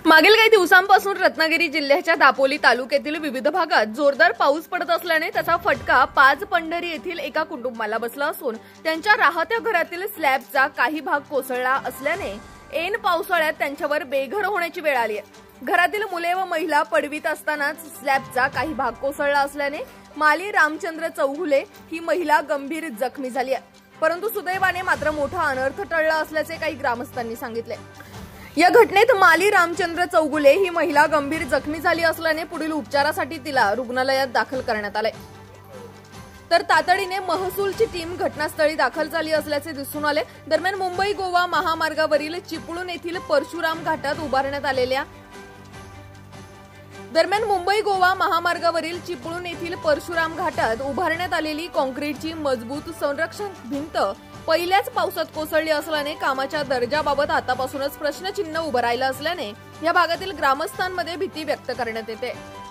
मागील काही दिवसांपासून रत्नागिरी जिल्ह्याच्या दापोली तालुक्यातील विविध भागात जोरदार पाऊस पडत असल्याने त्याचा फटका पाचपंढरी येथील एका कुटुंबाला बसला असून त्यांच्या राहत्या घरातील स्लॅबचा काही भाग कोसळला असल्याने ऐन पावसाळ्यात त्यांच्यावर बेघर होण्याची वेळ आली आहे। घरातील मुले व महिला पडवीत असतानाच स्लॅबचा काही भाग कोसळला असल्याने माली रामचंद्र चौगुले ही महिला गंभीर जखमी झाली आहे, परंतु सुदैवाने मात्र मोठा अनर्थ टळला असल्याचे काही ग्रामस्थांनी सांगितले। या घटनेत माली रामचंद्र चौगुले ही महिला गंभीर जखमी झाली असल्याने पुढील उपचारासाठी तिला रुग्णालयात दाखल करण्यात आले, तर तातडीने महसूलची टीम घटनास्थळी दाखल झाली असल्याचे दिसून आले। दरम्यान मुंबई गोवा महामार्गावरील चिपळूण येथील परशुराम घाटात उभारण्यात आलेली काँक्रीटची मजबूत संरक्षण भिंत पहिल्याच पावसात कोसळली असल्याने कामाच्या दर्जाबाबत आतापासूनच प्रश्नचिन्ह उभं राहिलं असल्याने या भागातील ग्रामस्थांमध्ये भीती व्यक्त करण्यात येते।